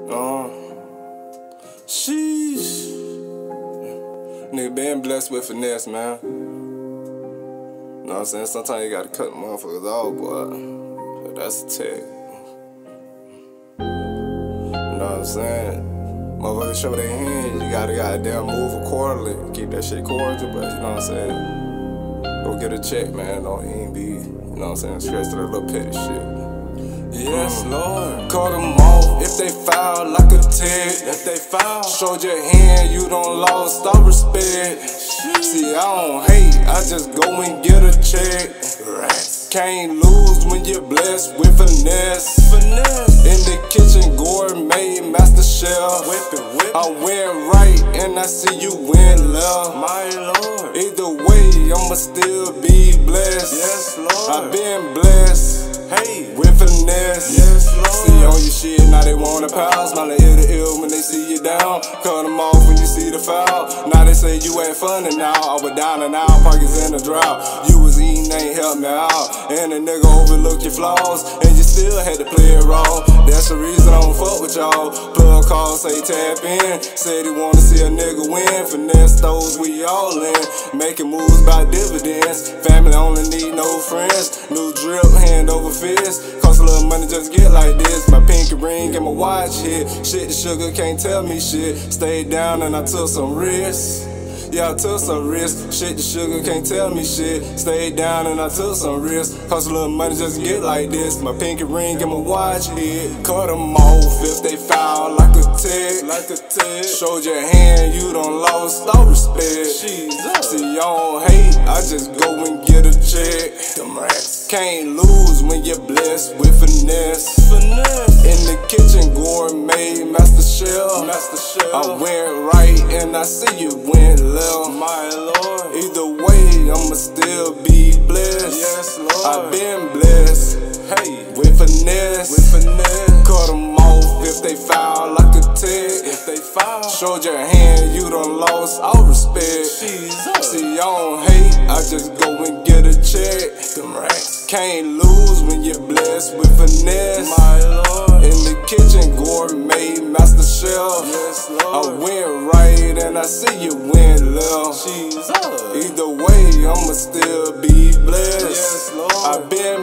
Sheesh. Nigga been blessed with finesse, man. Know what I'm saying? Sometimes you gotta cut the motherfuckers off, boy. But that's a tech. You know what I'm saying? Motherfuckers show their hands, you gotta goddamn move accordingly. Keep that shit cordial, but you know what I'm saying? Go get a check, man. Don't even be, you know what I'm saying, stressed to that little petty shit. Yes, Lord. Cut them off if they foul like a tick. If they foul, showed your hand, you don't lost all respect. See, I don't hate, I just go and get a check. Can't lose when you're blessed with finesse. In the kitchen, gourmet, master chef. I went right and I see you went left. My Lord. Either way, I'ma still be blessed. Yes, Lord. I've been blessed. Hey, with finesse. Yes, Lord. See on your shit, now they wanna pal. Smile ear to ear when they see you down. Cut them off when you see the foul. Now they say you ain't funny now. I was down and out, pockets in the drought. You was eating, ain't helped me out. And a nigga overlook your flaws, and you still had to play it raw. That's the reason I don't fuck with y'all. Plug call, say tap in. Said he wanna see a nigga win. Finesse those we all in. Making moves by dividends. Family only need no friends. New drip, hand over fist. Cost a little money just get like this. My pinky ring and my watch hit. Shit, the sugar can't tell me shit. Stayed down and I took some risks. Yeah, I took some risks. Shit, the sugar can't tell me shit. Stayed down and I took some risks. Cost a little money just get like this. My pinky ring and my watch hit. Cut them off if they foul like a tick. Showed your hand, you done lost all respect. Jesus. See, y'all don't hate, I just go and get a check. Them racks. Can't lose when you're blessed with finesse. In the kitchen, gourmet, master chef. I went right and I see you went left. My Lord. Either way, I'ma still be blessed. Yes, Lord. I've been blessed. Hey, with finesse. Cut them off if they foul like a tick. If they foul, showed your hand, you done lost all respect. Jesus. See, y'all don't hate, I just go and get a check. Them racks. Can't lose when you're blessed with finesse. My Lord. In the kitchen, gourmet, master chef. Yes, Lord. I went right and I see you went left. Jesus. Either way, I'ma still be blessed. Yes, Lord. I've been